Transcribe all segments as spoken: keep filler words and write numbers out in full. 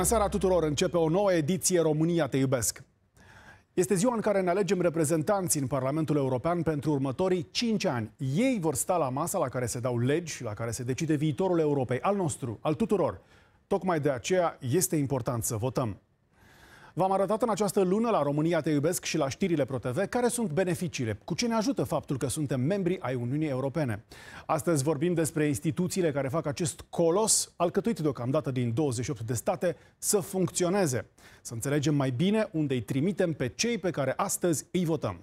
Bună seara tuturor! Începe o nouă ediție România te iubesc. Este ziua în care ne alegem reprezentanții în Parlamentul European pentru următorii cinci ani. Ei vor sta la masa la care se dau legi, la care se decide viitorul Europei, al nostru, al tuturor. Tocmai de aceea este important să votăm. V-am arătat în această lună la România te iubesc și la știrile ProTV care sunt beneficiile, cu ce ne ajută faptul că suntem membri ai Uniunii Europene. Astăzi vorbim despre instituțiile care fac acest colos, alcătuit deocamdată din douăzeci și opt de state, să funcționeze. Să înțelegem mai bine unde îi trimitem pe cei pe care astăzi îi votăm.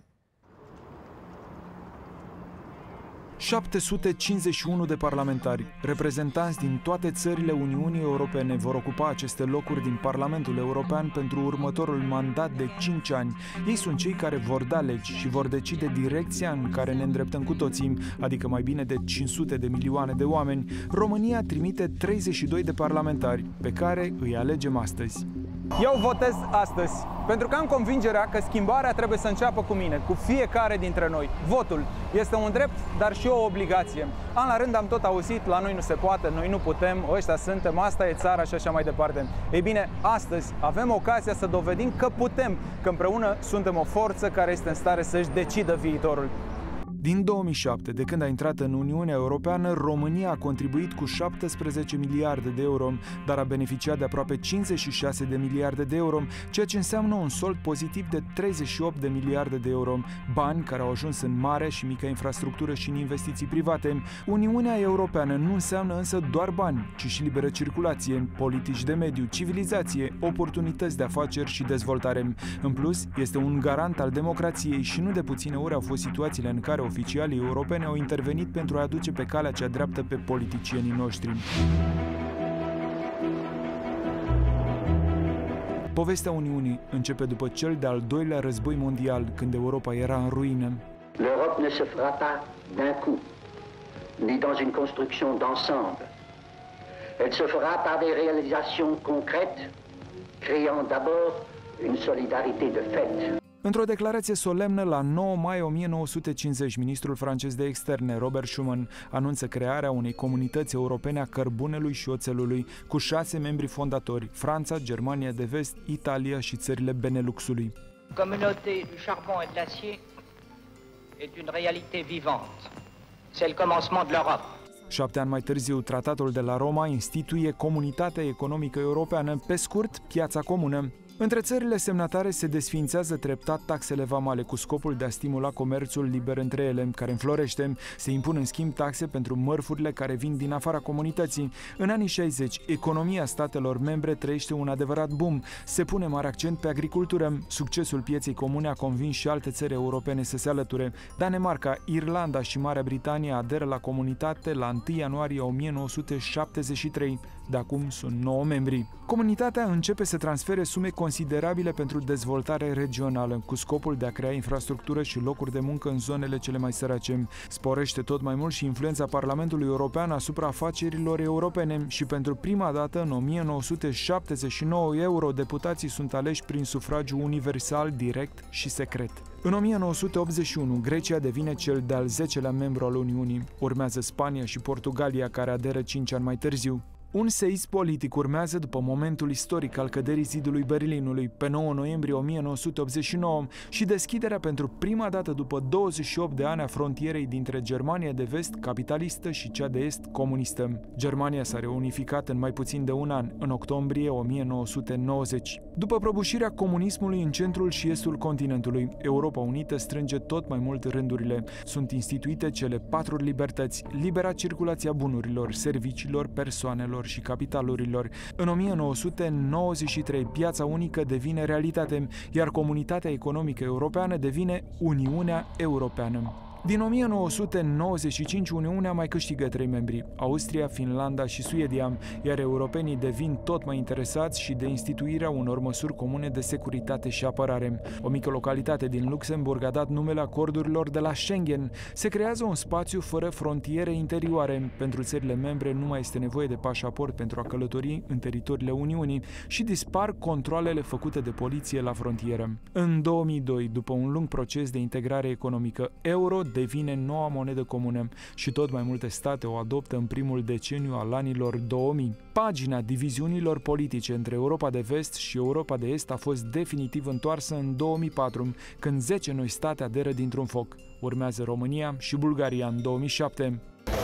șapte sute cincizeci și unu de parlamentari, reprezentanți din toate țările Uniunii Europene, vor ocupa aceste locuri din Parlamentul European pentru următorul mandat de cinci ani. Ei sunt cei care vor da legi și vor decide direcția în care ne îndreptăm cu toții, adică mai bine de cinci sute de milioane de oameni. România trimite treizeci și doi de parlamentari, pe care îi alegem astăzi. Eu votez astăzi, pentru că am convingerea că schimbarea trebuie să înceapă cu mine, cu fiecare dintre noi. Votul este un drept, dar și o obligație. An la rând am tot auzit, la noi nu se poate, noi nu putem, ăștia suntem, asta e țara și așa mai departe. Ei bine, astăzi avem ocazia să dovedim că putem, că împreună suntem o forță care este în stare să-și decidă viitorul. Din două mii șapte, de când a intrat în Uniunea Europeană, România a contribuit cu șaptesprezece miliarde de euro, dar a beneficiat de aproape cincizeci și șase de miliarde de euro, ceea ce înseamnă un sold pozitiv de treizeci și opt de miliarde de euro, bani care au ajuns în mare și mică infrastructură și în investiții private. Uniunea Europeană nu înseamnă însă doar bani, ci și liberă circulație, politici de mediu, civilizație, oportunități de afaceri și dezvoltare. În plus, este un garant al democrației și nu de puține ori au fost situațiile în care oficialii europeni au intervenit pentru a aduce pe calea cea dreaptă pe politicienii noștri. Povestea Uniunii începe după cel de-al doilea război mondial, când Europa era în ruină. L'Europe ne se fera pas d'un coup, ni dans une construction d'ensemble. Elle se fera par des réalisations concrètes, créant d'abord une solidarité de fait. Într-o declarație solemnă la nouă mai o mie nouă sute cincizeci, ministrul francez de externe, Robert Schuman, anunță crearea unei comunități europene a cărbunelui și oțelului, cu șase membri fondatori, Franța, Germania de Vest, Italia și țările Beneluxului. Communauté du charbon et de l'acier est une réalité vivante. C'est le commencement de l'Europe. Șapte ani mai târziu, Tratatul de la Roma instituie Comunitatea Economică Europeană, pe scurt, Piața Comună. Între țările semnatare se desființează treptat taxele vamale cu scopul de a stimula comerțul liber între ele, care înflorește. Se impun în schimb taxe pentru mărfurile care vin din afara comunității. În anii șaizeci, economia statelor membre trăiește un adevărat boom. Se pune mare accent pe agricultură. Succesul pieței comune a convins și alte țări europene să se alăture. Danemarca, Irlanda și Marea Britanie aderă la comunitate la întâi ianuarie o mie nouă sute șaptezeci și trei. De acum sunt nouă membri. Comunitatea începe să transfere sume considerabile pentru dezvoltare regională, cu scopul de a crea infrastructură și locuri de muncă în zonele cele mai sărace. Sporește tot mai mult și influența Parlamentului European asupra afacerilor europene și pentru prima dată în o mie nouă sute șaptezeci și nouă eurodeputații sunt aleși prin sufragiu universal, direct și secret. În o mie nouă sute optzeci și unu, Grecia devine cel de-al zecelea membru al Uniunii. Urmează Spania și Portugalia, care aderă cinci ani mai târziu. Un seism politic urmează după momentul istoric al căderii zidului Berlinului, pe nouă noiembrie o mie nouă sute optzeci și nouă, și deschiderea pentru prima dată după douăzeci și opt de ani a frontierei dintre Germania de Vest, capitalistă, și cea de Est, comunistă. Germania s-a reunificat în mai puțin de un an, în octombrie o mie nouă sute nouăzeci. După prăbușirea comunismului în centrul și estul continentului, Europa Unită strânge tot mai mult rândurile. Sunt instituite cele patru libertăți: libera circulație a bunurilor, serviciilor, persoanelor și capitalurilor. În o mie nouă sute nouăzeci și trei, piața unică devine realitate, iar Comunitatea Economică Europeană devine Uniunea Europeană. Din o mie nouă sute nouăzeci și cinci, Uniunea mai câștigă trei membri, Austria, Finlanda și Suedia, iar europenii devin tot mai interesați și de instituirea unor măsuri comune de securitate și apărare. O mică localitate din Luxemburg a dat numele acordurilor de la Schengen. Se creează un spațiu fără frontiere interioare. Pentru țările membre nu mai este nevoie de pașaport pentru a călători în teritoriile Uniunii și dispar controalele făcute de poliție la frontieră. În două mii doi, după un lung proces de integrare economică, euro devine noua monedă comună și tot mai multe state o adoptă în primul deceniu al anilor două mii. Pagina diviziunilor politice între Europa de Vest și Europa de Est a fost definitiv întoarsă în două mii patru, când zece noi state aderă dintr-un foc. Urmează România și Bulgaria în două mii șapte.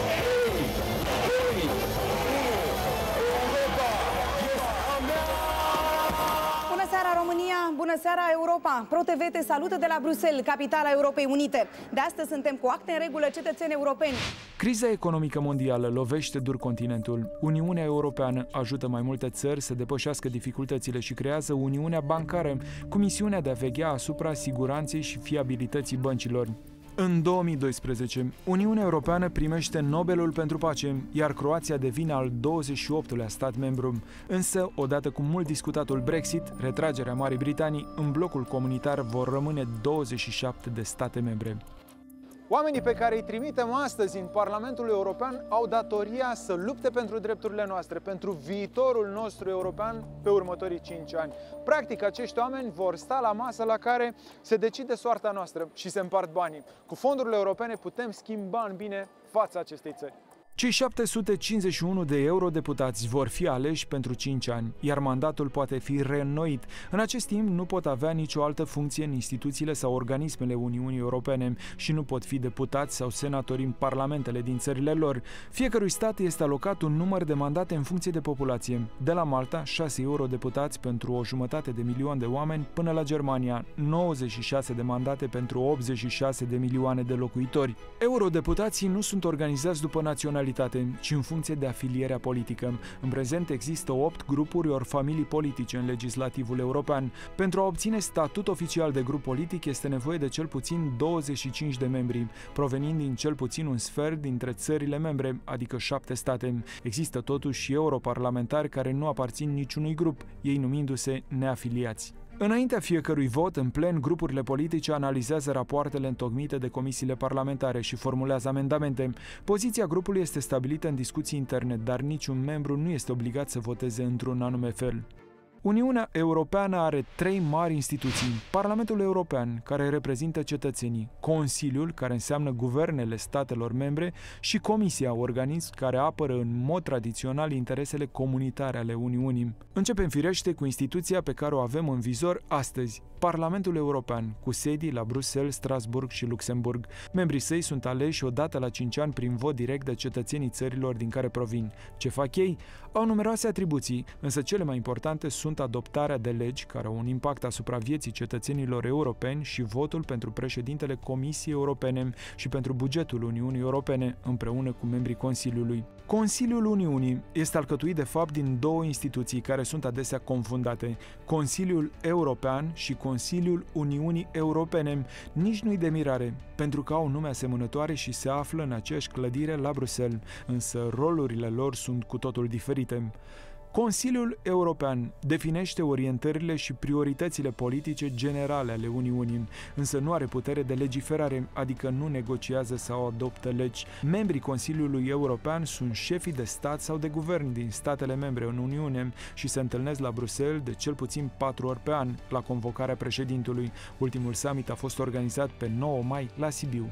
România, bună seara Europa! ProTV te salută de la Bruxelles, capitala Europei Unite. De astăzi suntem cu acte în regulă, cetățeni europeni. Criza economică mondială lovește dur continentul. Uniunea Europeană ajută mai multe țări să depășească dificultățile și creează Uniunea Bancară, cu misiunea de a veghea asupra siguranței și fiabilității băncilor. În două mii doisprezece, Uniunea Europeană primește Nobelul pentru pace, iar Croația devine al douăzeci și optulea stat membru. Însă, odată cu mult discutatul Brexit, retragerea Marii Britanii, în blocul comunitar vor rămâne douăzeci și șapte de state membre. Oamenii pe care îi trimitem astăzi în Parlamentul European au datoria să lupte pentru drepturile noastre, pentru viitorul nostru european pe următorii cinci ani. Practic, acești oameni vor sta la masă la care se decide soarta noastră și se împart banii. Cu fondurile europene putem schimba în bine fața acestei țări. Cei șapte sute cincizeci și unu de eurodeputați vor fi aleși pentru cinci ani, iar mandatul poate fi reînnoit. În acest timp nu pot avea nicio altă funcție în instituțiile sau organismele Uniunii Europene și nu pot fi deputați sau senatori în parlamentele din țările lor. Fiecărui stat este alocat un număr de mandate în funcție de populație. De la Malta, șase eurodeputați pentru o jumătate de milion de oameni, până la Germania, nouăzeci și șase de mandate pentru optzeci și șase de milioane de locuitori. Eurodeputații nu sunt organizați după naționalitate, ci în funcție de afilierea politică. În prezent există opt grupuri ori familii politice în legislativul european. Pentru a obține statut oficial de grup politic este nevoie de cel puțin douăzeci și cinci de membri, provenind din cel puțin un sfert dintre țările membre, adică șapte state. Există totuși și europarlamentari care nu aparțin niciunui grup, ei numindu-se neafiliați. Înaintea fiecărui vot, în plen, grupurile politice analizează rapoartele întocmite de comisiile parlamentare și formulează amendamente. Poziția grupului este stabilită în discuții interne, dar niciun membru nu este obligat să voteze într-un anume fel. Uniunea Europeană are trei mari instituții: Parlamentul European, care reprezintă cetățenii, Consiliul, care înseamnă guvernele statelor membre, și Comisia, organism care apără în mod tradițional interesele comunitare ale Uniunii. Începem firește cu instituția pe care o avem în vizor astăzi, Parlamentul European, cu sedii la Bruxelles, Strasbourg și Luxemburg. Membrii săi sunt aleși odată la cinci ani prin vot direct de cetățenii țărilor din care provin. Ce fac ei? Au numeroase atribuții, însă cele mai importante sunt adoptarea de legi care au un impact asupra vieții cetățenilor europeni și votul pentru președintele Comisiei Europene și pentru bugetul Uniunii Europene, împreună cu membrii Consiliului. Consiliul Uniunii este alcătuit de fapt din două instituții care sunt adesea confundate: Consiliul European și Consiliul Uniunii Europene. Nici nu-i de mirare, pentru că au nume asemănătoare și se află în aceeași clădire la Bruxelles, însă rolurile lor sunt cu totul diferite. Consiliul European definește orientările și prioritățile politice generale ale Uniunii, însă nu are putere de legiferare, adică nu negociază sau adoptă legi. Membrii Consiliului European sunt șefii de stat sau de guvern din statele membre în Uniune și se întâlnesc la Bruxelles de cel puțin patru ori pe an, la convocarea președintelui. Ultimul summit a fost organizat pe nouă mai la Sibiu.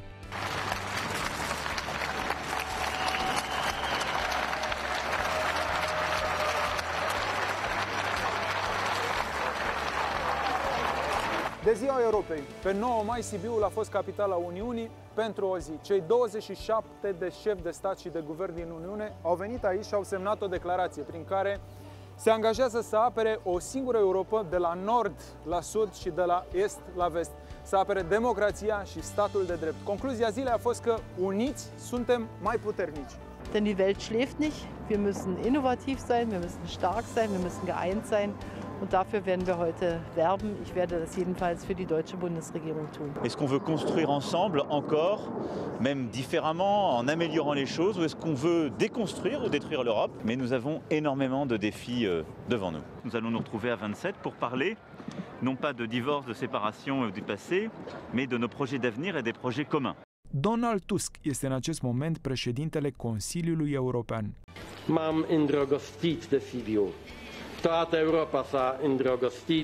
De Ziua Europei, pe nouă mai, Sibiul a fost capitala Uniunii pentru o zi. Cei douăzeci și șapte de șefi de stat și de guvern din Uniune au venit aici și au semnat o declarație prin care se angajează să apere o singură Europă de la nord la sud și de la est la vest, să apere democrația și statul de drept. Concluzia zilei a fost că uniți suntem mai puternici. Denn die Welt schläft nicht. Wir müssen innovativ sein, wir müssen stark sein, wir müssen geeint sein. Und dafür werden wir heute werben. Ich werde das jedenfalls für die deutsche Bundesregierung tun. Est-ce qu'on veut construire ensemble encore, même différemment, en améliorant les choses, ou est-ce qu'on veut déconstruire ou détruire l'Europe? Mais nous avons énormément de défis devant nous. Nous allons nous retrouver à vingt-sept pour parler, non pas de divorce, de séparation du passé, mais de nos projets d'avenir et des projets communs. Donald Tusk este în acest moment președintele Consiliului European. M-am îndrăgostit de Sibiu. Toată Europa s-a îndrăgostit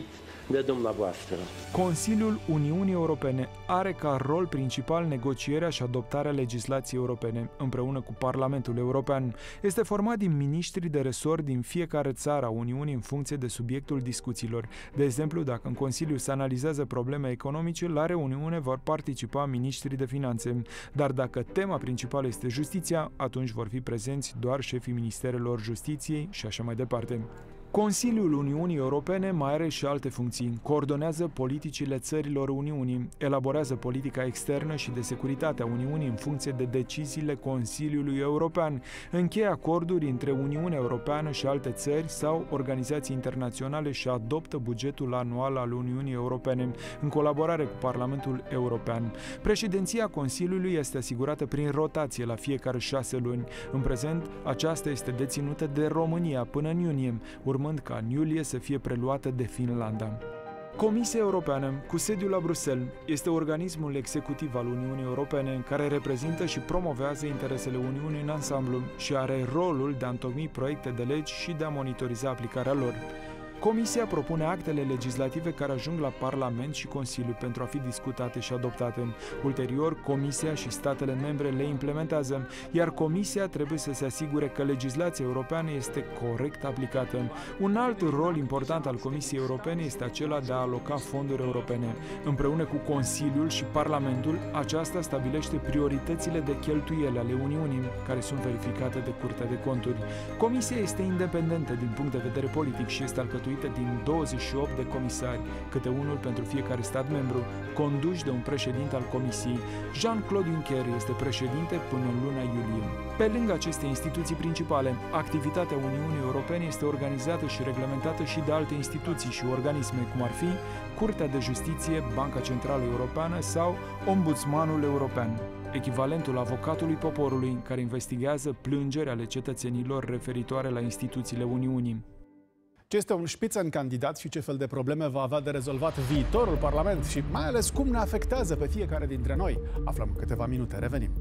de dumneavoastră. Consiliul Uniunii Europene are ca rol principal negocierea și adoptarea legislației europene, împreună cu Parlamentul European. Este format din miniștri de resort din fiecare țară a Uniunii în funcție de subiectul discuțiilor. De exemplu, dacă în Consiliu se analizează probleme economice, la reuniune vor participa miniștrii de finanțe. Dar dacă tema principală este justiția, atunci vor fi prezenți doar șefii ministerelor justiției și așa mai departe. Consiliul Uniunii Europene mai are și alte funcții. Coordonează politicile țărilor Uniunii, elaborează politica externă și de securitate a Uniunii în funcție de deciziile Consiliului European, încheie acorduri între Uniunea Europeană și alte țări sau organizații internaționale și adoptă bugetul anual al Uniunii Europene, în colaborare cu Parlamentul European. Președinția Consiliului este asigurată prin rotație la fiecare șase luni. În prezent, aceasta este deținută de România până în iunie, urmând ca în iulie să fie preluată de Finlanda. Comisia Europeană, cu sediul la Bruxelles, este organismul executiv al Uniunii Europene care reprezintă și promovează interesele Uniunii în ansamblu și are rolul de a întocmi proiecte de legi și de a monitoriza aplicarea lor. Comisia propune actele legislative care ajung la Parlament și Consiliu pentru a fi discutate și adoptate. Ulterior, Comisia și statele membre le implementează, iar Comisia trebuie să se asigure că legislația europeană este corect aplicată. Un alt rol important al Comisiei Europene este acela de a aloca fonduri europene. Împreună cu Consiliul și Parlamentul, aceasta stabilește prioritățile de cheltuieli ale Uniunii, care sunt verificate de Curtea de Conturi. Comisia este independentă din punct de vedere politic și este alcătuită din douăzeci și opt de comisari, câte unul pentru fiecare stat membru, conduși de un președinte al Comisiei. Jean-Claude Juncker este președinte până în luna iulie. Pe lângă aceste instituții principale, activitatea Uniunii Europene este organizată și reglementată și de alte instituții și organisme, cum ar fi Curtea de Justiție, Banca Centrală Europeană sau Ombudsmanul European, echivalentul avocatului poporului, care investigează plângeri ale cetățenilor referitoare la instituțiile Uniunii. Ce este un Spitzenkandidat și ce fel de probleme va avea de rezolvat viitorul Parlament și mai ales cum ne afectează pe fiecare dintre noi? Aflăm în câteva minute. Revenim.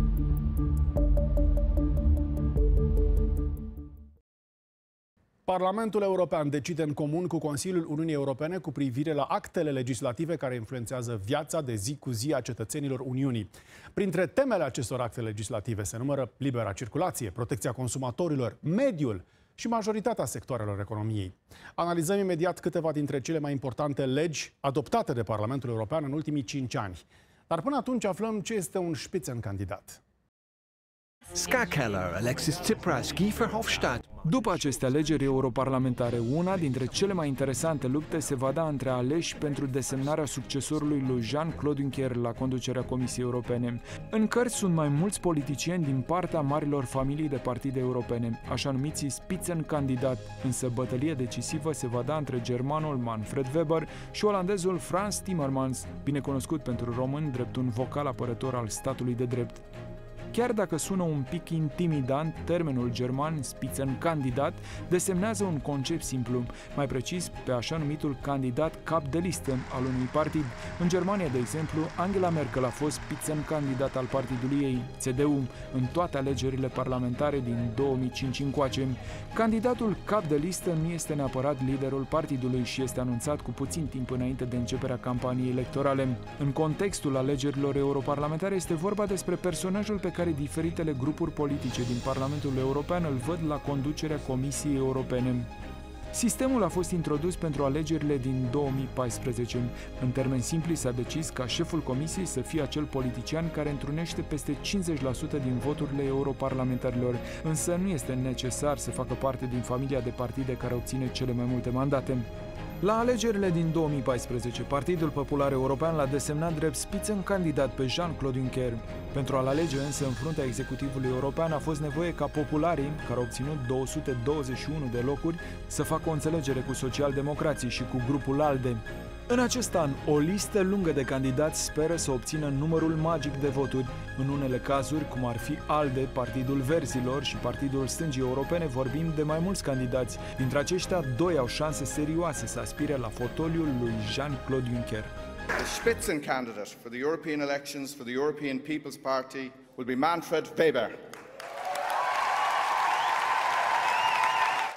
Parlamentul European decide în comun cu Consiliul Uniunii Europene cu privire la actele legislative care influențează viața de zi cu zi a cetățenilor Uniunii. Printre temele acestor acte legislative se numără libera circulație, protecția consumatorilor, mediul și majoritatea sectoarelor economiei. Analizăm imediat câteva dintre cele mai importante legi adoptate de Parlamentul European în ultimii cinci ani. Dar până atunci aflăm ce este un Spitzenkandidat. Ska Keller, Alexis Tsipras, Guy Verhofstadt. După aceste alegeri europarlamentare, una dintre cele mai interesante lupte se va da între aleși pentru desemnarea succesorului lui Jean-Claude Juncker la conducerea Comisiei Europene. În cărți sunt mai mulți politicieni din partea marilor familii de partide europene, așa numiții Spitzenkandidat, însă bătălia decisivă se va da între germanul Manfred Weber și olandezul Frans Timmermans, binecunoscut pentru români drept un vocal apărător al statului de drept. Chiar dacă sună un pic intimidant, termenul german Spitzenkandidat desemnează un concept simplu, mai precis pe așa numitul candidat cap de listă al unui partid. În Germania, de exemplu, Angela Merkel a fost Spitzenkandidat al partidului ei, C D U, în toate alegerile parlamentare din două mii cinci încoace. Candidatul cap de listă nu este neapărat liderul partidului și este anunțat cu puțin timp înainte de începerea campaniei electorale. În contextul alegerilor europarlamentare este vorba despre personajul pe care care diferitele grupuri politice din Parlamentul European îl văd la conducerea Comisiei Europene. Sistemul a fost introdus pentru alegerile din două mii paisprezece. În termeni simpli s-a decis ca șeful Comisiei să fie acel politician care întrunește peste cincizeci la sută din voturile europarlamentarilor, însă nu este necesar să facă parte din familia de partide care obține cele mai multe mandate. La alegerile din două mii paisprezece, Partidul Popular European l-a desemnat drept Spitzenkandidat pe Jean-Claude Juncker. Pentru a-l alege însă în fruntea executivului european a fost nevoie ca popularii, care au obținut două sute douăzeci și unu de locuri, să facă o înțelegere cu socialdemocrații și cu grupul ALDE. În acest an, o listă lungă de candidați speră să obțină numărul magic de voturi. În unele cazuri, cum ar fi ALDE, Partidul Verzilor și Partidul Stângii Europene, vorbim de mai mulți candidați. Dintre aceștia, doi au șanse serioase să aspire la fotoliul lui Jean-Claude Juncker. The Spitzencandidate for the European elections for the European People's Party will be Manfred Weber.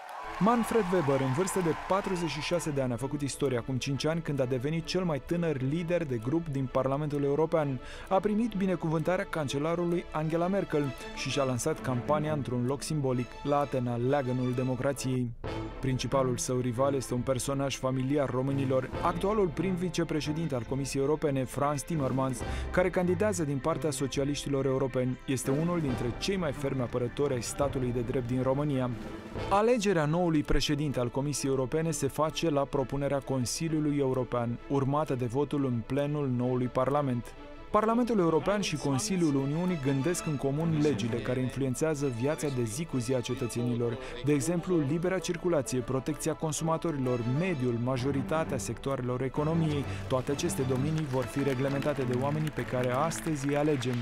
Manfred Weber, în vârstă de patruzeci și șase de ani, a făcut istorie acum cinci ani când a devenit cel mai tânăr lider de grup din Parlamentul European. A primit binecuvântarea cancelarului Angela Merkel și și-a lansat campania într-un loc simbolic, la Atena, leagănul democrației. Principalul său rival este un personaj familiar românilor, actualul prim vicepreședinte al Comisiei Europene, Frans Timmermans, care candidează din partea socialiștilor europeni. Este unul dintre cei mai fermi apărători ai statului de drept din România. Alegerea noului președinte al Comisiei Europene se face la propunerea Consiliului European, urmată de votul în plenul noului Parlament. Parlamentul European și Consiliul Uniunii gândesc în comun legile care influențează viața de zi cu zi a cetățenilor, de exemplu libera circulație, protecția consumatorilor, mediul, majoritatea sectoarelor economiei. Toate aceste domenii vor fi reglementate de oamenii pe care astăzi îi alegem.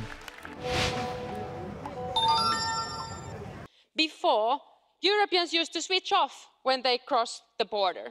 Before, Europeans used to switch off when they crossed the border.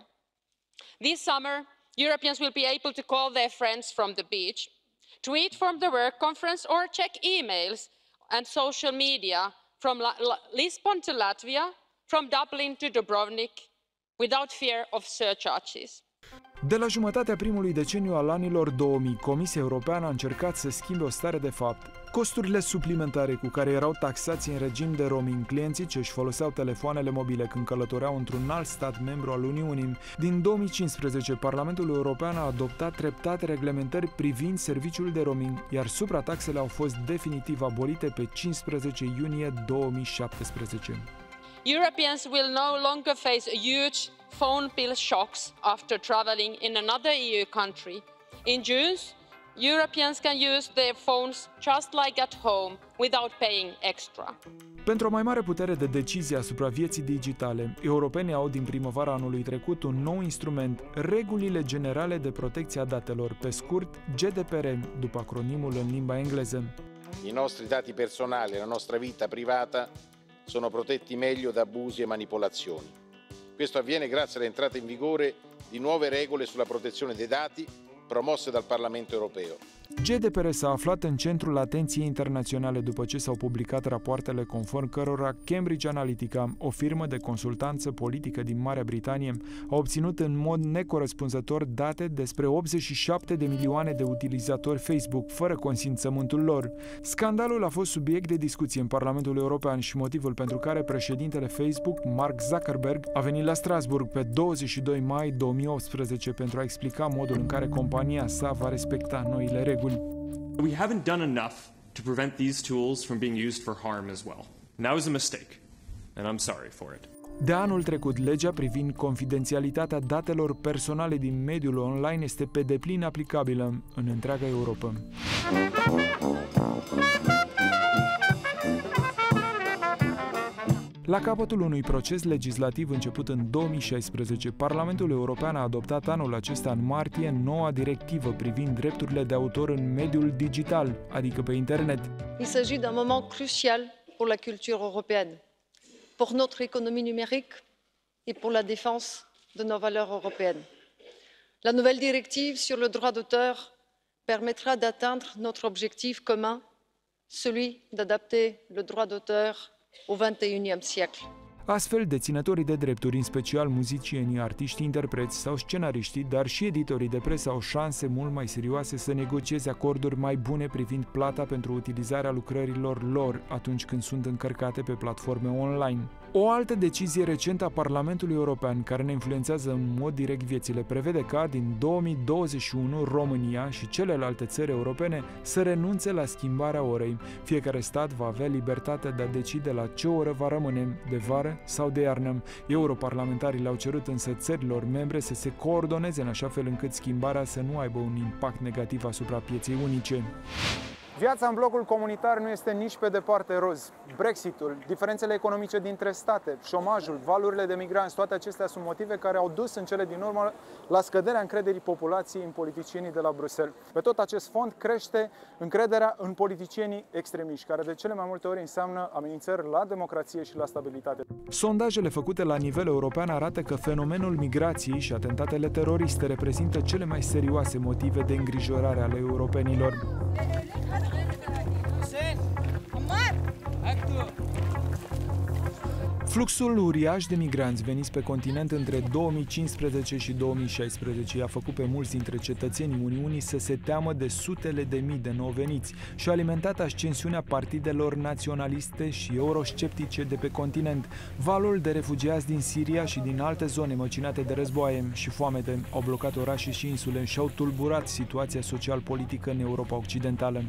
This summer, Europeans will be able to call their friends from the beach, tweet from the work conference or check emails and social media from La La Lisbon to Latvia, from Dublin to Dubrovnik, without fear of surcharges. De la jumătatea primului deceniu al anilor două mii, Comisia Europeană a încercat să schimbe o stare de fapt. Costurile suplimentare cu care erau taxați în regim de roaming clienții ce își foloseau telefoanele mobile când călătoreau într-un alt stat membru al Uniunii. Din două mii cincisprezece, Parlamentul European a adoptat treptat reglementări privind serviciul de roaming, iar suprataxele au fost definitiv abolite pe cincisprezece iunie două mii șaptesprezece. Europeans will no longer face huge phone bill shocks after traveling in another E U country. In June, Europeans can use their phones just like at home without paying extra. Pentru o mai mare putere de decizie asupra vieții digitale, europenii au din primăvara anului trecut un nou instrument, Regulile Generale de Protecție a Datelor, pe scurt G D P R, după acronimul în limba engleză. I nostri dati personali, la nostra vita privata sono protetti meglio da abusi e manipolazioni. Questo avviene grazie all'entrata in vigore di nuove regole sulla protezione dei dati promosse dal Parlamento Europeo. G D P R s-a aflat în centrul atenției internaționale după ce s-au publicat rapoartele conform cărora Cambridge Analytica, o firmă de consultanță politică din Marea Britanie, a obținut în mod necorespunzător date despre optzeci și șapte de milioane de utilizatori Facebook fără consimțământul lor. Scandalul a fost subiect de discuție în Parlamentul European și motivul pentru care președintele Facebook, Mark Zuckerberg, a venit la Strasbourg pe douăzeci și doi mai două mii optsprezece pentru a explica modul în care compania sa va respecta noile reguli. We haven't done enough to prevent these tools from being used for harm as well. And that was a mistake, and I'm sorry for it. De anul trecut, legea privind confidențialitatea datelor personale din mediul online este pe deplin aplicabilă în întreaga Europa. La capătul unui proces legislativ început în două mii șaisprezece, Parlamentul European a adoptat anul acesta în martie noua directivă privind drepturile de autor în mediul digital, adică pe internet. Il s'agit d'un moment crucial pour la culture européenne, pour notre économie numérique et pour la défense de nos valeurs européennes. La nouvelle directive sur le droit d'auteur permettra d'atteindre notre objectif commun, celui d'adapter le droit d'auteur au vingt et unième siècle. Astfel, deținătorii de drepturi, în special muzicienii, artiștii, interpreți sau scenariștii, dar și editorii de presă au șanse mult mai serioase să negocieze acorduri mai bune privind plata pentru utilizarea lucrărilor lor atunci când sunt încărcate pe platforme online. O altă decizie recentă a Parlamentului European, care ne influențează în mod direct viețile, prevede ca din două mii douăzeci și unu România și celelalte țări europene să renunțe la schimbarea orei. Fiecare stat va avea libertatea de a decide la ce oră va rămâne, de vară sau de iarnă. Europarlamentarii le-au cerut însă țărilor membre să se coordoneze în așa fel încât schimbarea să nu aibă un impact negativ asupra pieței unice. Viața în blocul comunitar nu este nici pe departe roz. Brexitul, diferențele economice dintre state, șomajul, valurile de migranți, toate acestea sunt motive care au dus în cele din urmă la scăderea încrederii populației în politicienii de la Bruxelles. Pe tot acest fond crește încrederea în politicienii extremiști, care de cele mai multe ori înseamnă amenințări la democrație și la stabilitate. Sondajele făcute la nivel european arată că fenomenul migrației și atentatele teroriste reprezintă cele mai serioase motive de îngrijorare ale europenilor. Fluxul uriaș de migranți veniți pe continent între două mii cincisprezece și două mii șaisprezece i-a făcut pe mulți dintre cetățenii Uniunii să se teamă de sutele de mii de nou veniți și a alimentat ascensiunea partidelor naționaliste și eurosceptice de pe continent. Valul de refugiați din Siria și din alte zone măcinate de războaie și foamete au blocat orașe și insule și au tulburat situația social-politică în Europa Occidentală.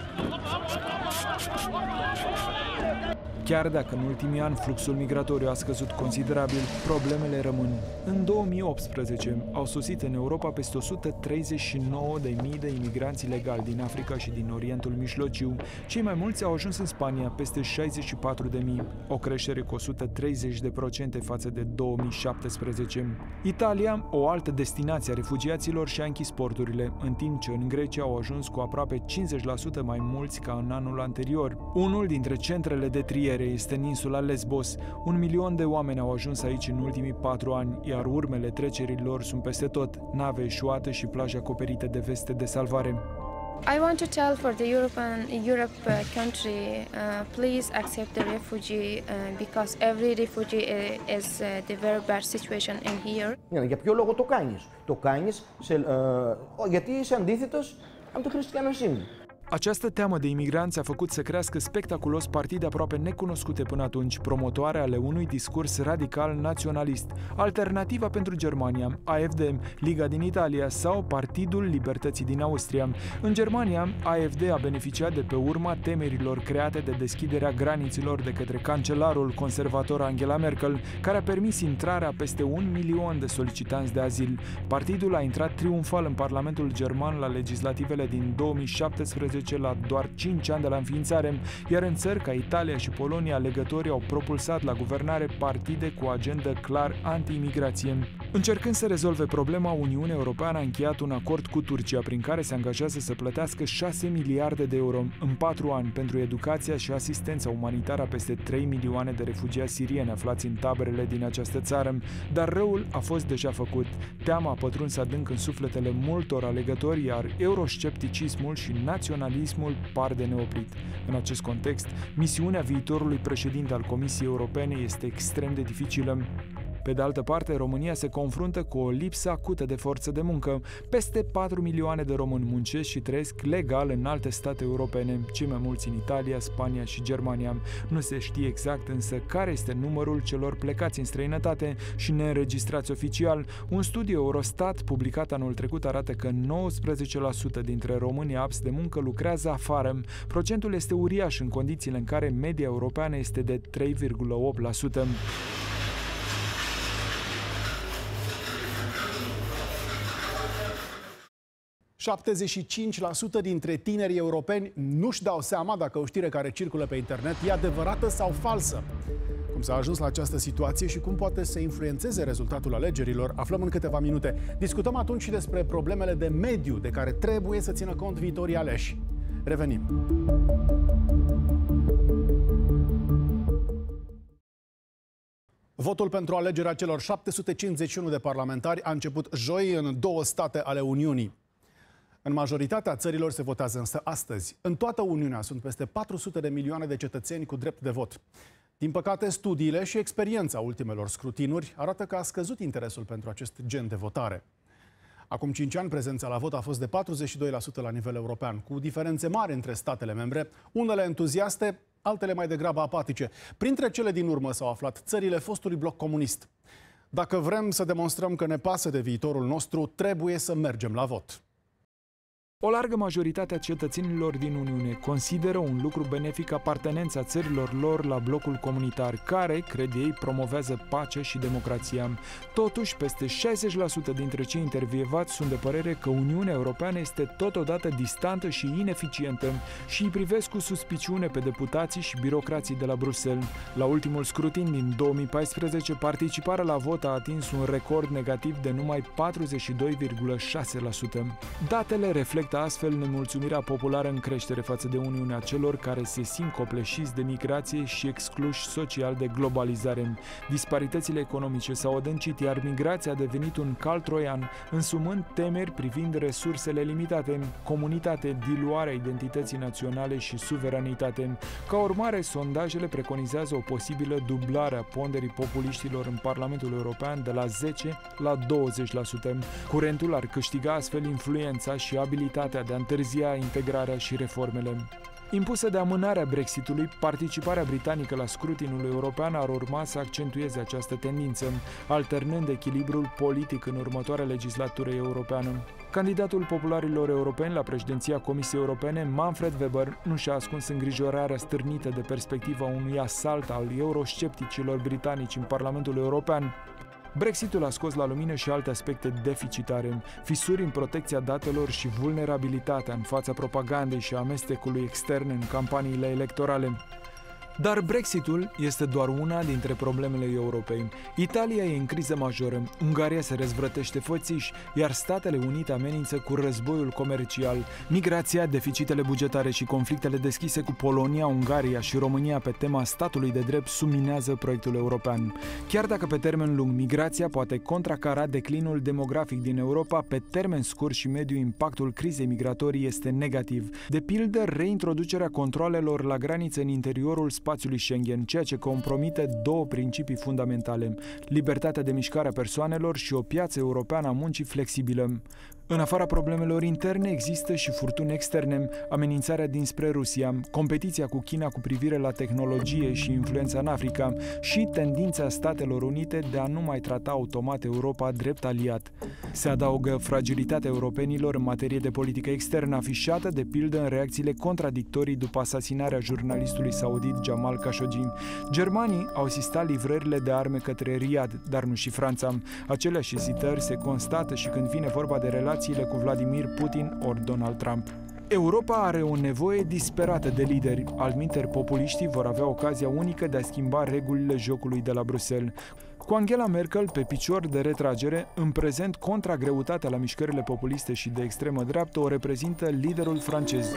Chiar dacă în ultimii ani fluxul migratoriu a scăzut considerabil, problemele rămân. În două mii optsprezece au sosit în Europa peste o sută treizeci și nouă de mii de imigranți ilegali din Africa și din Orientul Mijlociu. Cei mai mulți au ajuns în Spania, peste șaizeci și patru de mii, o creștere cu o sută treizeci de procente față de două mii șaptesprezece. Italia, o altă destinație a refugiaților, și-a închis porturile, în timp ce în Grecia au ajuns cu aproape cincizeci la sută mai mulți ca în anul anterior. Unul dintre centrele de triere este în insula Lesbos. Un milion de oameni au ajuns aici în ultimii patru ani, iar urmele trecerilor sunt peste tot, nave eșuate și plaje acoperite de veste de salvare. I want to tell for the European Europe uh, country, uh, please accept the refugee uh, because every refugee is uh, the very bad situation in here. Για ποιο λόγο το κάνεις? Το κάνεις σε, uh, γιατί είσαι αντίθετος από τη χριστιανοσύνη. Această teamă de imigranți a făcut să crească spectaculos partide aproape necunoscute până atunci, promotoare ale unui discurs radical naționalist, Alternativa pentru Germania, A F D, Liga din Italia sau Partidul Libertății din Austria. În Germania, A F D a beneficiat de pe urma temerilor create de deschiderea granițelor de către cancelarul conservator Angela Merkel, care a permis intrarea peste un milion de solicitanți de azil. Partidul a intrat triumfal în Parlamentul German la legislativele din două mii șaptesprezece, la doar cinci ani de la înființare, iar în țări ca Italia și Polonia, alegătorii au propulsat la guvernare partide cu agendă clar anti-imigrație. Încercând să rezolve problema, Uniunea Europeană a încheiat un acord cu Turcia prin care se angajează să plătească șase miliarde de euro în patru ani pentru educația și asistența umanitară a peste trei milioane de refugiați sirieni aflați în taberele din această țară, dar răul a fost deja făcut. Teama a pătruns adânc în sufletele multor alegători, iar euroscepticismul și naționalismul par de neoprit. În acest context, misiunea viitorului președinte al Comisiei Europene este extrem de dificilă. Pe de altă parte, România se confruntă cu o lipsă acută de forță de muncă. Peste patru milioane de români muncesc și trăiesc legal în alte state europene, cei mai mulți în Italia, Spania și Germania. Nu se știe exact însă care este numărul celor plecați în străinătate și neînregistrați oficial. Un studiu Eurostat publicat anul trecut arată că nouăsprezece la sută dintre românii apți de muncă lucrează afară. Procentul este uriaș în condițiile în care media europeană este de trei virgulă opt la sută. șaptezeci și cinci la sută dintre tinerii europeni nu-și dau seama dacă o știre care circulă pe internet e adevărată sau falsă. Cum s-a ajuns la această situație și cum poate să influențeze rezultatul alegerilor, aflăm în câteva minute. Discutăm atunci și despre problemele de mediu de care trebuie să țină cont viitorii aleși. Revenim. Votul pentru alegerea celor șapte sute cincizeci și unu de parlamentari a început joi în două state ale Uniunii. În majoritatea țărilor se votează însă astăzi. În toată Uniunea sunt peste patru sute de milioane de cetățeni cu drept de vot. Din păcate, studiile și experiența ultimelor scrutinuri arată că a scăzut interesul pentru acest gen de votare. Acum cinci ani, prezența la vot a fost de patruzeci și doi la sută la nivel european, cu diferențe mari între statele membre, unele entuziaste, altele mai degrabă apatice. Printre cele din urmă s-au aflat țările fostului bloc comunist. Dacă vrem să demonstrăm că ne pasă de viitorul nostru, trebuie să mergem la vot. O largă majoritate a cetățenilor din Uniune consideră un lucru benefic apartenența țărilor lor la blocul comunitar, care, cred ei, promovează pacea și democrația. Totuși, peste șaizeci la sută dintre cei intervievați sunt de părere că Uniunea Europeană este totodată distantă și ineficientă și îi privesc cu suspiciune pe deputații și birocrații de la Bruxelles. La ultimul scrutin din două mii paisprezece, participarea la vot a atins un record negativ de numai patruzeci și doi virgulă șase la sută. Datele reflectă reflectă astfel nemulțumirea populară în creștere față de Uniunea celor care se simt copleșiți de migrație și excluși social de globalizare. Disparitățile economice s-au adâncit, iar migrația a devenit un cal troian, însumând temeri privind resursele limitate, comunitate, diluarea identității naționale și suveranitate. Ca urmare, sondajele preconizează o posibilă dublare a ponderii populiștilor în Parlamentul European de la zece la douăzeci la sută. Curentul ar câștiga astfel influența și abilitatea de a întârzia integrarea și reformele. Impusă de amânarea Brexitului, participarea britanică la scrutinul european ar urma să accentueze această tendință, alternând echilibrul politic în următoarea legislatură europeană. Candidatul popularilor europeni la președinția Comisiei Europene, Manfred Weber, nu și-a ascuns îngrijorarea stârnită de perspectiva unui asalt al euroscepticilor britanici în Parlamentul European. Brexitul a scos la lumină și alte aspecte deficitare, fisuri în protecția datelor și vulnerabilitatea în fața propagandei și amestecului extern în campaniile electorale. Dar Brexitul este doar una dintre problemele Europei. Italia e în criză majoră, Ungaria se răzvrătește fățiș, iar Statele Unite amenință cu războiul comercial. Migrația, deficitele bugetare și conflictele deschise cu Polonia, Ungaria și România pe tema statului de drept subminează proiectul european. Chiar dacă pe termen lung migrația poate contracara declinul demografic din Europa, pe termen scurt și mediu impactul crizei migratorii este negativ. De pildă, reintroducerea controalelor la graniță în interiorul spațiului Schengen, ceea ce compromite două principii fundamentale: libertatea de mișcare a persoanelor și o piață europeană a muncii flexibilă. În afara problemelor interne există și furtuni externe, amenințarea dinspre Rusia, competiția cu China cu privire la tehnologie și influența în Africa și tendința Statelor Unite de a nu mai trata automat Europa drept aliat. Se adaugă fragilitatea europenilor în materie de politică externă, afișată de pildă în reacțiile contradictorii după asasinarea jurnalistului saudit Jamal Khashoggi. Germanii au asistat livrările de arme către Riyadh, dar nu și Franța. Aceleași ezitări se constată și când vine vorba de relații cu Vladimir Putin ori Donald Trump. Europa are o nevoie disperată de lideri, altminteri populiștii vor avea ocazia unică de a schimba regulile jocului de la Bruxelles. Cu Angela Merkel pe picior de retragere, în prezent contragreutatea la mișcările populiste și de extremă dreaptă o reprezintă liderul francez.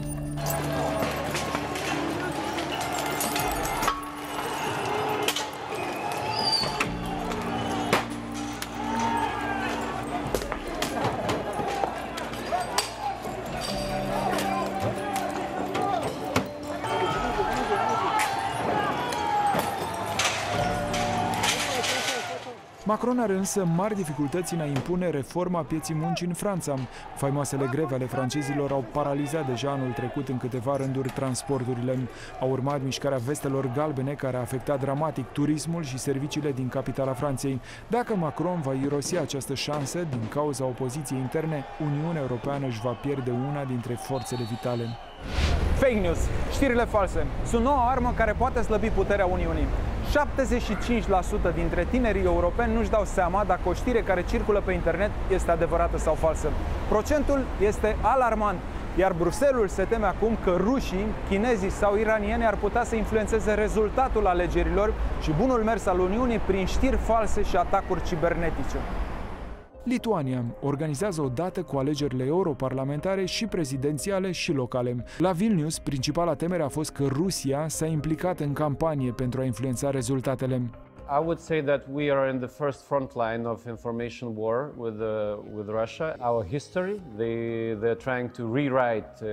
Macron are însă mari dificultăți în a impune reforma pieții muncii în Franța. Faimoasele greve ale francezilor au paralizat deja anul trecut în câteva rânduri transporturile. A urmat mișcarea vestelor galbene, care a afectat dramatic turismul și serviciile din capitala Franței. Dacă Macron va irosi această șansă din cauza opoziției interne, Uniunea Europeană își va pierde una dintre forțele vitale. Fake news, știrile false, sunt noua armă care poate slăbi puterea Uniunii. șaptezeci și cinci la sută dintre tinerii europeni nu-și dau seama dacă o știre care circulă pe internet este adevărată sau falsă. Procentul este alarmant, iar Bruxelles se teme acum că rușii, chinezii sau iranieni ar putea să influențeze rezultatul alegerilor și bunul mers al Uniunii prin știri false și atacuri cibernetice. Lituania organizează o dată cu alegerile europarlamentare și prezidențiale și locale. La Vilnius, principala temere a fost că Rusia s-a implicat în campanie pentru a influența rezultatele. I would say that we are in the first front line of information war with uh, with Russia. Our history, they they're trying to rewrite uh,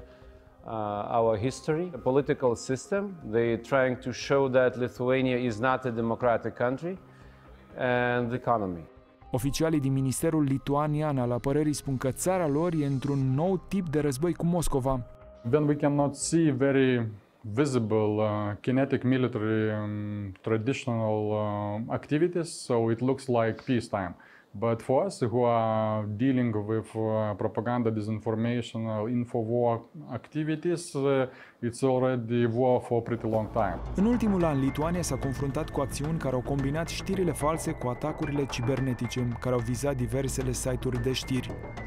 uh, our history, the political system. They're trying to show that Lithuania is not a democratic country, and the economy. Oficialii din Ministerul Lituanian al Apărării spun că țara lor e într-un nou tip de război cu Moscova. Then we cannot see very visible uh, kinetic military um, traditional uh, activities, so it looks like peacetime. But for us who are dealing with uh, propaganda, disinformation, uh, info-war activities, uh, it's already war for a pretty long time. În ultimul an, Lituania s-a confruntat cu acțiuni care au combinat știrile false cu atacurile cibernetice, care au vizat diversele site-uri de știri.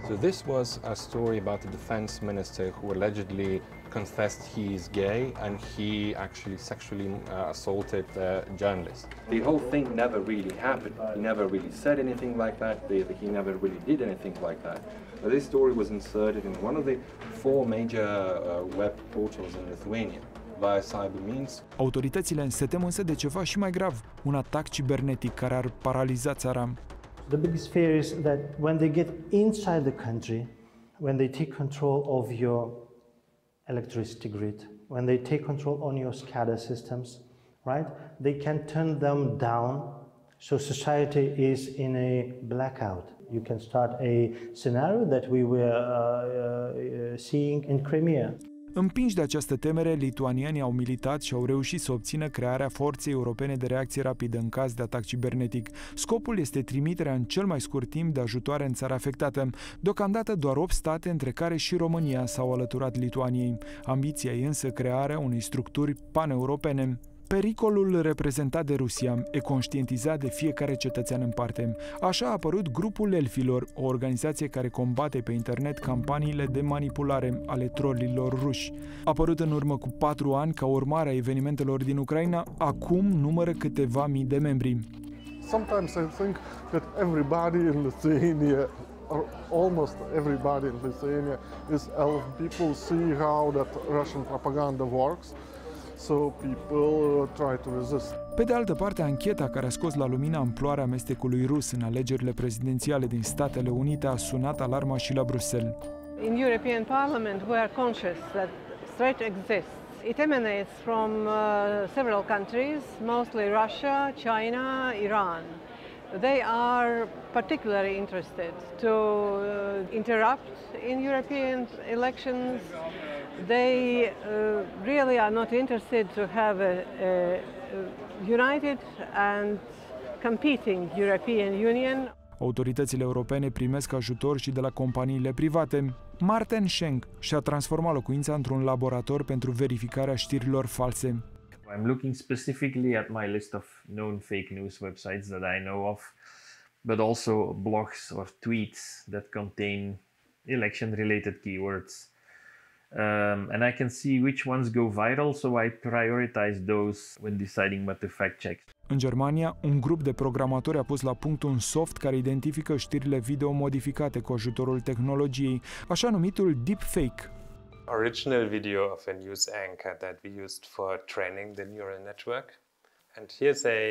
So this was a story about the defense minister who allegedly confessed he is gay and he actually sexually uh, assaulted a journalist. The whole thing never really happened. He never really said anything like that. He never really did anything like that. But this story was inserted in one of the four major uh, web portals in Lithuania via cyber means. Autoritățile se tem însă de ceva și mai grav, un atac cibernetic care ar paraliza țara. The biggest fear is that when they get inside the country, when they take control of your electricity grid, when they take control on your SCADA systems, right? They can turn them down, so society is in a blackout. You can start a scenario that we were uh, uh, seeing in Crimea. Împinși de această temere, lituanienii au militat și au reușit să obțină crearea Forței Europene de Reacție Rapidă în caz de atac cibernetic. Scopul este trimiterea în cel mai scurt timp de ajutoare în țara afectată. Deocamdată doar opt state, între care și România, s-au alăturat Lituaniei. Ambiția e însă crearea unei structuri paneuropene. Pericolul reprezentat de Rusia e conștientizat de fiecare cetățean în parte. Așa a apărut grupul Elfilor, o organizație care combate pe internet campaniile de manipulare ale trolilor ruși. Apărut în urmă cu patru ani ca urmare a evenimentelor din Ucraina, acum numără câteva mii de membri. Sometimes I think that everybody in Lithuania, or almost everybody in Lithuania, is elf. People see how that Russian propaganda works. So people try to resist. Pe de altă parte, ancheta care a scos la lumină amploarea amestecului rus în alegerile prezidențiale din Statele Unite a sunat alarma și la Bruxelles. In European Parliament we are conscious that threat exists. It emanates from uh, several countries, mostly Russia, China, Iran. They are particularly interested to uh, interrupt in European elections. They uh, really are not interested to have a, a united and competing European Union. Autoritățile europene primesc ajutor și de la companiile private. Martin Schenk și-a transformat locuința într-un laborator pentru verificarea știrilor false. I'm looking specifically at my list of known fake news websites that I know of, but also blogs or tweets that contain election-related keywords. Um, and I can see which ones go viral, so I prioritize those when deciding what to fact-check. În Germania, un grup de programatori a pus la punct un soft care identifică știrile video modificate cu ajutorul tehnologiei, așa numitul deepfake. Original video of a news anchor that we used for training the neural network. And here's a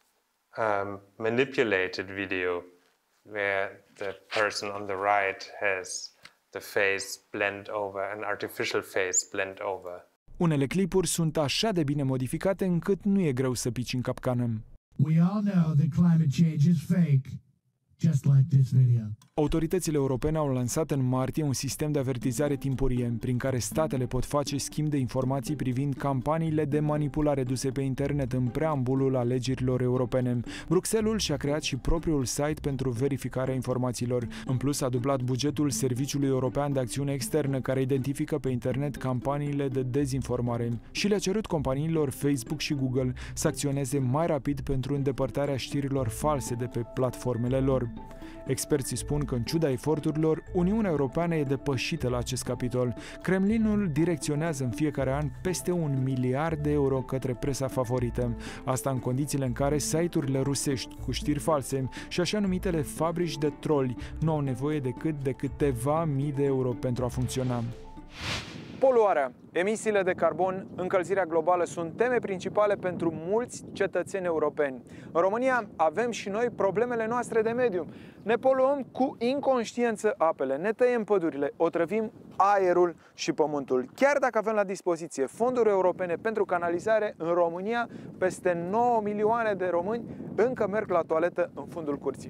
um, manipulated video where the person on the right has the face blend over, an artificial face blend over. Unele clipuri sunt așa de bine modificate încât nu e greu să pici în capcană. We all know that climate change is fake, just like this video. Autoritățile europene au lansat în martie un sistem de avertizare timpurie, prin care statele pot face schimb de informații privind campaniile de manipulare duse pe internet în preambulul alegerilor europene. Bruxelles și-a creat și propriul site pentru verificarea informațiilor. În plus, a dublat bugetul Serviciului European de Acțiune Externă, care identifică pe internet campaniile de dezinformare, și le-a cerut companiilor Facebook și Google să acționeze mai rapid pentru îndepărtarea știrilor false de pe platformele lor. Experții spun că, în ciuda eforturilor, Uniunea Europeană e depășită la acest capitol. Kremlinul direcționează în fiecare an peste un miliard de euro către presa favorită. Asta în condițiile în care site-urile rusești cu știri false și așa numitele fabrici de troli nu au nevoie decât de câteva mii de euro pentru a funcționa. Poluarea, emisiile de carbon, încălzirea globală sunt teme principale pentru mulți cetățeni europeni. În România avem și noi problemele noastre de mediu. Ne poluăm cu inconștiență apele, ne tăiem pădurile, otrăvim aerul și pământul. Chiar dacă avem la dispoziție fonduri europene pentru canalizare, în România peste nouă milioane de români încă merg la toaletă în fundul curții.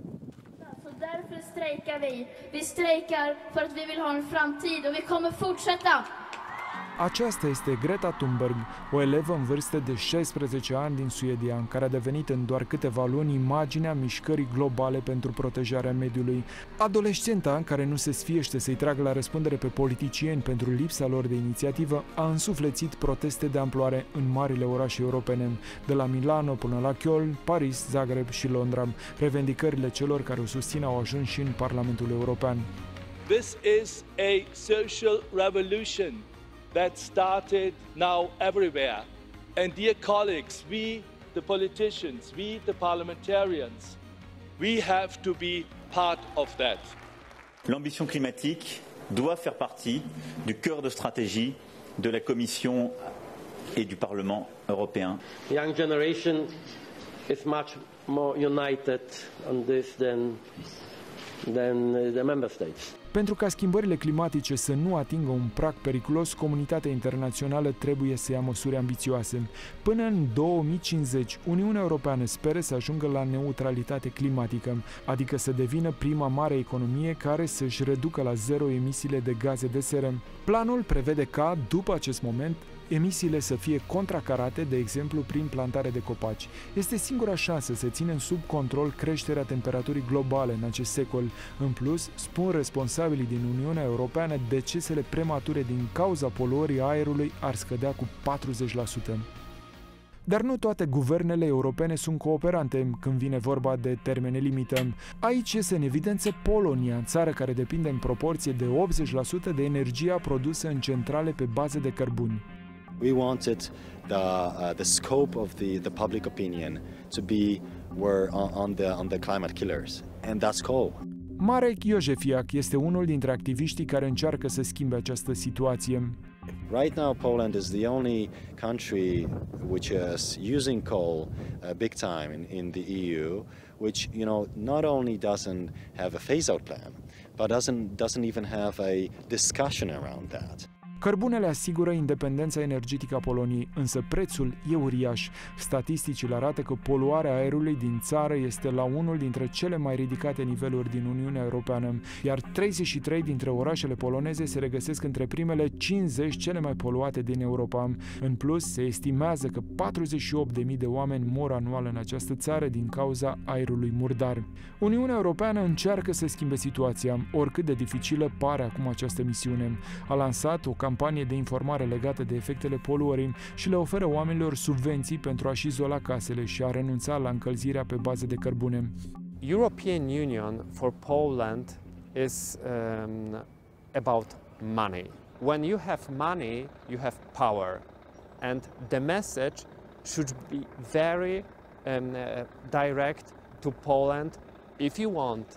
Därför strejkar vi. Vi strejkar för att vi vill ha en framtid och vi kommer fortsätta. Aceasta este Greta Thunberg, o elevă în vârstă de șaisprezece ani din Suedia, care a devenit în doar câteva luni imaginea mișcării globale pentru protejarea mediului. Adolescenta, care nu se sfiește să-i tragă la răspundere pe politicieni pentru lipsa lor de inițiativă, a însuflețit proteste de amploare în marile orașe europene, de la Milano până la Köln, Paris, Zagreb și Londra. Revendicările celor care o susțin au ajuns și în Parlamentul European. This is a social revolution that started now everywhere. And dear colleagues, we, the politicians, we, the parliamentarians, we have to be part of that. L'ambition climatique doit faire partie du cœur de stratégie de la Commission et du Parlement européen. The young generation is much more united on this than, than the member states. Pentru ca schimbările climatice să nu atingă un prag periculos, comunitatea internațională trebuie să ia măsuri ambițioase. Până în două mii cincizeci, Uniunea Europeană speră să ajungă la neutralitate climatică, adică să devină prima mare economie care să-și reducă la zero emisiile de gaze de seră. Planul prevede ca, după acest moment, emisiile să fie contracarate, de exemplu, prin plantare de copaci. Este singura șansă să ținem sub control creșterea temperaturii globale în acest secol. În plus, spun responsabilii din Uniunea Europeană, decesele premature din cauza poluării aerului ar scădea cu patruzeci la sută. Dar nu toate guvernele europene sunt cooperante când vine vorba de termene limită. Aici iese în evidență Polonia, țară care depinde în proporție de optzeci la sută de energia produsă în centrale pe bază de cărbuni. We wanted the uh, the scope of the the public opinion to be were on, on the on the climate killers, and that's coal. Marek Józefiak este unul dintre activiștii care încearcă să schimbe această situație. Right now, Poland is the only country which is using coal uh, big time in, in the E U, which you know not only doesn't have a phase-out plan, but doesn't doesn't even have a discussion around that. Cărbunele asigură independența energetică a Poloniei, însă prețul e uriaș. Statisticile arată că poluarea aerului din țară este la unul dintre cele mai ridicate niveluri din Uniunea Europeană, iar treizeci și trei dintre orașele poloneze se regăsesc între primele cincizeci cele mai poluate din Europa. În plus, se estimează că patruzeci și opt de mii de oameni mor anual în această țară din cauza aerului murdar. Uniunea Europeană încearcă să schimbe situația, oricât de dificilă pare acum această misiune. A lansat o campanie de informare legată de efectele poluării și le oferă oamenilor subvenții pentru a-și izola casele și a renunța la încălzirea pe bază de cărbune. European Union for Poland is um, about money. When you have money, you have power, and the message should be very um, uh, direct to Poland. If you want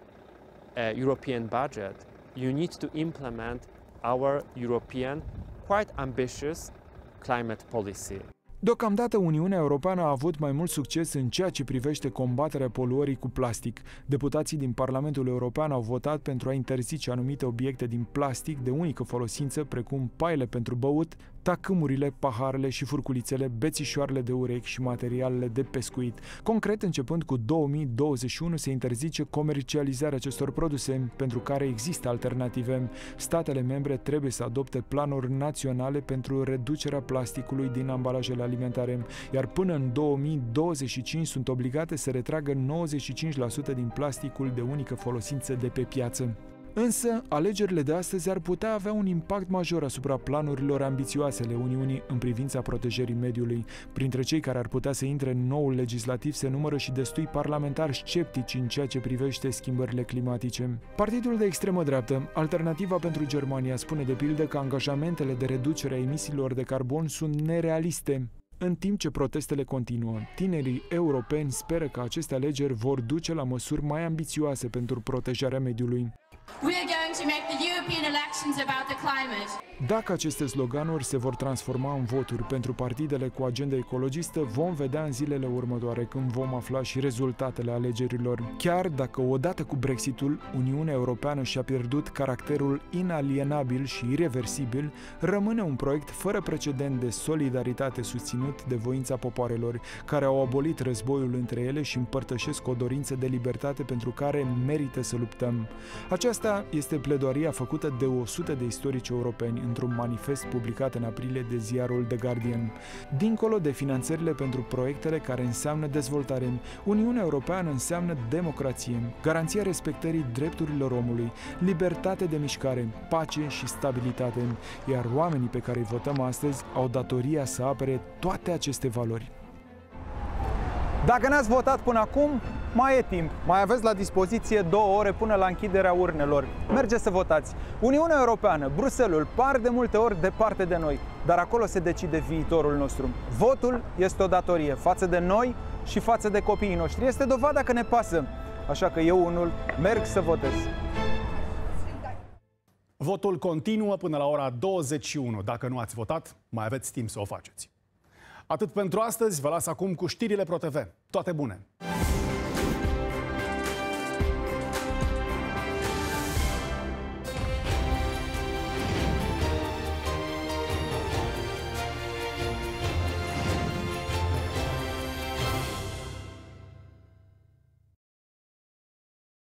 a European budget, you need to implement our European, quite ambitious climate policy. Deocamdată, Uniunea Europeană a avut mai mult succes în ceea ce privește combaterea poluării cu plastic. Deputații din Parlamentul European au votat pentru a interzice anumite obiecte din plastic de unică folosință, precum paiele pentru băut, tacâmurile, paharele și furculițele, bețișoarele de urechi și materialele de pescuit. Concret, începând cu două mii douăzeci și unu, se interzice comercializarea acestor produse, pentru care există alternative. Statele membre trebuie să adopte planuri naționale pentru reducerea plasticului din ambalajele alimentare, iar până în două mii douăzeci și cinci sunt obligate să retragă nouăzeci și cinci la sută din plasticul de unică folosință de pe piață. Însă, alegerile de astăzi ar putea avea un impact major asupra planurilor ambițioase ale Uniunii în privința protejării mediului. Printre cei care ar putea să intre în noul legislativ se numără și destui parlamentari sceptici în ceea ce privește schimbările climatice. Partidul de extremă dreaptă, Alternativa pentru Germania, spune de pildă că angajamentele de reducere a emisiilor de carbon sunt nerealiste. În timp ce protestele continuă, tinerii europeni speră că aceste alegeri vor duce la măsuri mai ambițioase pentru protejarea mediului. We are going to make the European elections about the climate. Dacă aceste sloganuri se vor transforma în voturi pentru partidele cu agenda ecologistă, vom vedea în zilele următoare, când vom afla și rezultatele alegerilor. Chiar dacă odată cu Brexitul, Uniunea Europeană și-a pierdut caracterul inalienabil și ireversibil, rămâne un proiect fără precedent de solidaritate susținut de voința popoarelor, care au abolit războiul între ele și împărtășesc o dorință de libertate pentru care merită să luptăm. Aceasta Aceasta este pledoaria făcută de o sută de istorici europeni într-un manifest publicat în aprilie de ziarul The Guardian. Dincolo de finanțările pentru proiectele care înseamnă dezvoltare, Uniunea Europeană înseamnă democrație, garanția respectării drepturilor omului, libertate de mișcare, pace și stabilitate, iar oamenii pe care îi votăm astăzi au datoria să apere toate aceste valori. Dacă n-ați votat până acum, mai e timp. Mai aveți la dispoziție două ore până la închiderea urnelor. Mergeți să votați. Uniunea Europeană, Bruxelles, par de multe ori departe de noi, dar acolo se decide viitorul nostru. Votul este o datorie față de noi și față de copiii noștri. Este dovada că ne pasă. Așa că eu unul merg să votez. Votul continuă până la ora douăzeci și unu. Dacă nu ați votat, mai aveți timp să o faceți. Atât pentru astăzi, vă las acum cu știrile ProTV. Toate bune!